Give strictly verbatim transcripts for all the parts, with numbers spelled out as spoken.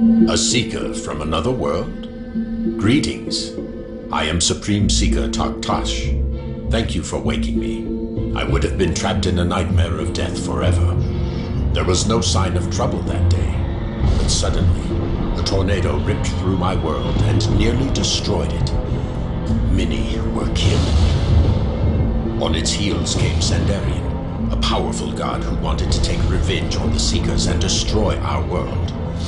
A seeker from another world? Greetings. I am Supreme Seeker Taktash. Thank you for waking me. I would have been trapped in a nightmare of death forever. There was no sign of trouble that day, but suddenly, a tornado ripped through my world and nearly destroyed it. Many were killed. On its heels came Sandarian, a powerful god who wanted to take revenge on the Seekers and destroy our world.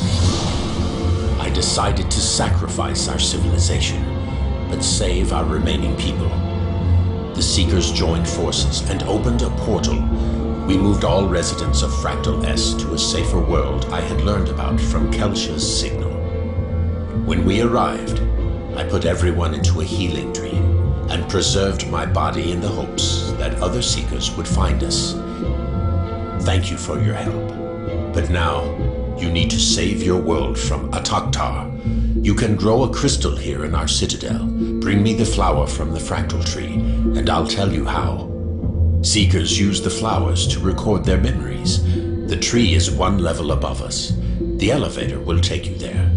I decided to sacrifice our civilization, but save our remaining people. The Seekers joined forces and opened a portal. We moved all residents of Fractal S to a safer world I had learned about from Kelsha's signal. When we arrived, I put everyone into a healing dream and preserved my body in the hopes that other Seekers would find us. Thank you for your help. But now, you need to save your world from Ataktar. You can grow a crystal here in our citadel. Bring me the flower from the fractal tree, and I'll tell you how. Seekers use the flowers to record their memories. The tree is one level above us. The elevator will take you there.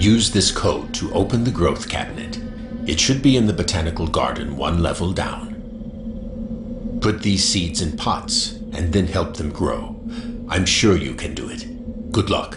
Use this code to open the growth cabinet. It should be in the botanical garden one level down. Put these seeds in pots and then help them grow. I'm sure you can do it. Good luck.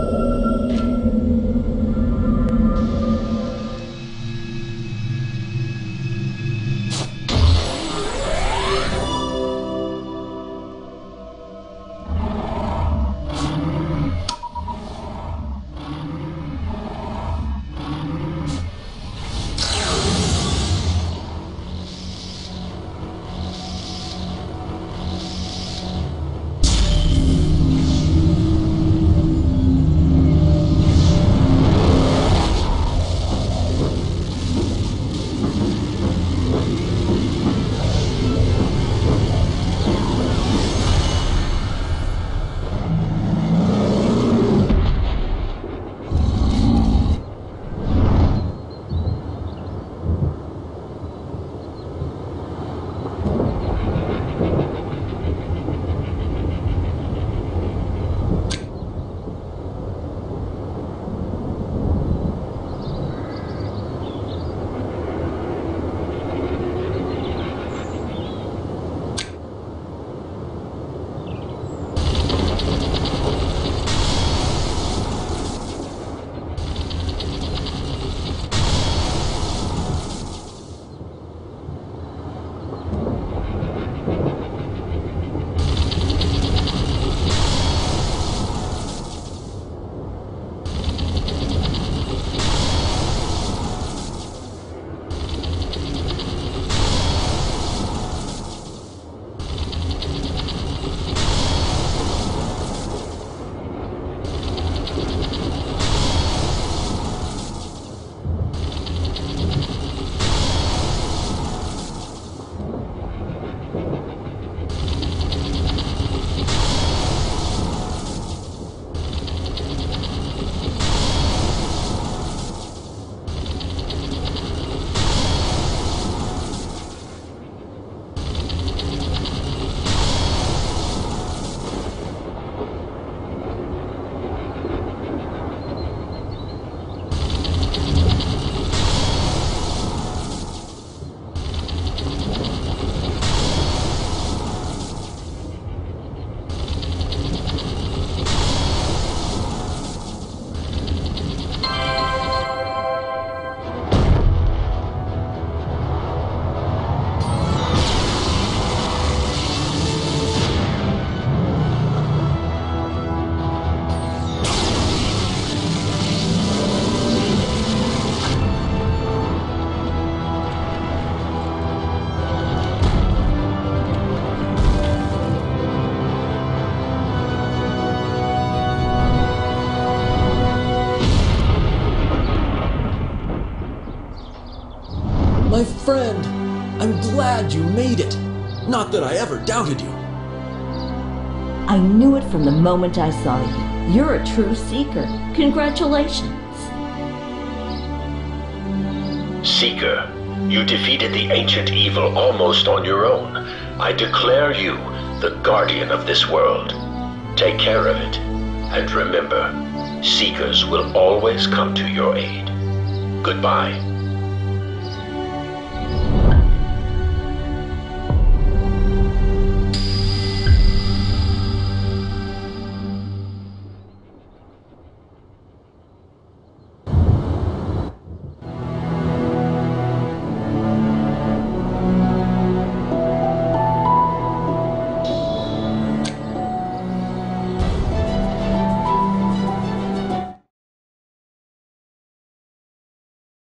My friend, I'm glad you made it. Not that I ever doubted you. I knew it from the moment I saw you. You're a true seeker. Congratulations. Seeker, you defeated the ancient evil almost on your own. I declare you the guardian of this world. Take care of it. And remember, Seekers will always come to your aid. Goodbye.